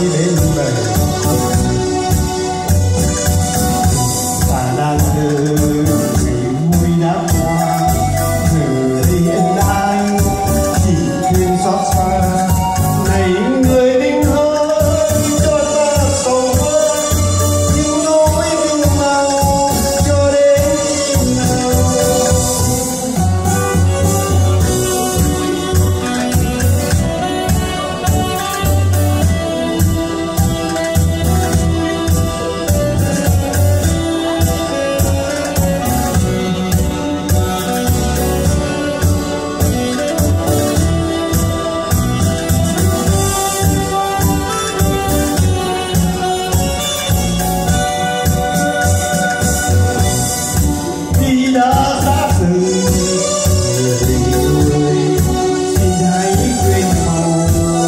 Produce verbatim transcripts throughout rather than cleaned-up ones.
đến bờ. Và đang chờ ngày vui đã qua, giờ thì anh ai chỉ thêm xót xa. Này người đinh ơi, cho ta sầu vơi những nỗi thương nào cho đến khi nào. Đã giá từ người người xin hãy quên mau,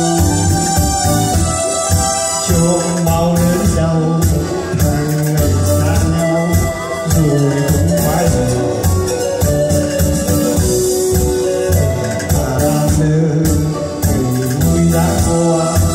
cho mau lớn đau hàng ngày xa nhau rồi cũng phải rồi. Và đang lơ ngày vui đã qua.